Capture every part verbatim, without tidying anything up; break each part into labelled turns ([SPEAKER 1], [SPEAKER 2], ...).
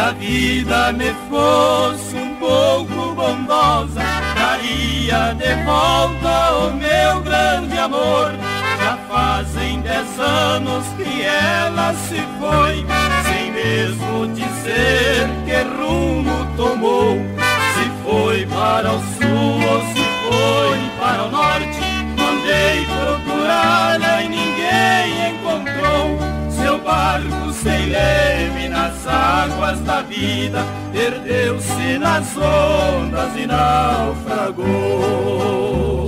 [SPEAKER 1] a vida me fosse um pouco bondosa, daria de volta o meu grande amor. Já fazem dez anos que ela se foi, sem mesmo dizer que rumo tomou. Se foi para o sul ou se foi para o norte, mandei procurá-la e ninguém encontrou. Seu barco sem leme nas águas da vida, perdeu-se nas ondas e naufragou.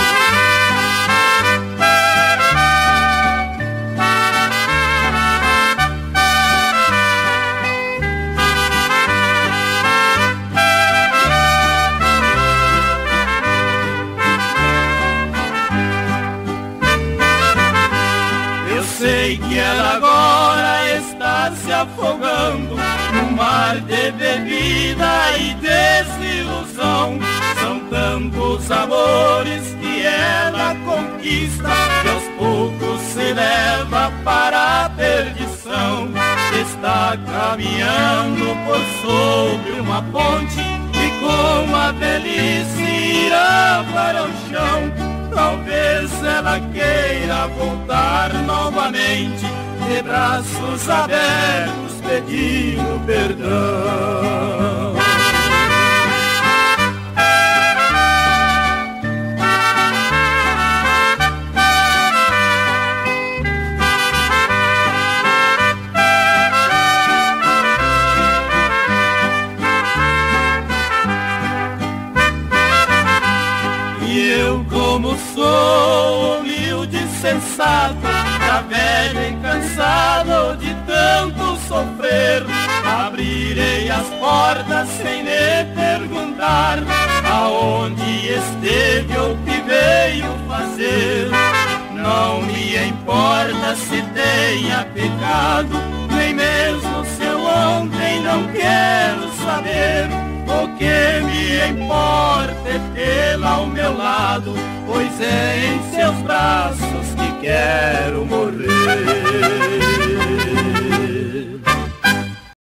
[SPEAKER 1] Sei que ela agora está se afogando no mar de bebida e desilusão. São tantos amores que ela conquista, que aos poucos se leva para a perdição. Está caminhando por sobre uma ponte e com a velhice irá para o chão. Talvez ela queira voltar novamente, de braços abertos pedindo perdão. E eu, como sou humilde e sensato, já velho e cansado de tanto sofrer, abrirei as portas sem lhe perguntar aonde esteve ou que veio fazer. Não me importa se tenha pecado, nem mesmo se eu ontem não quero saber. O que me importa é tê-la ao meu lado, pois é em seus braços que quero morrer.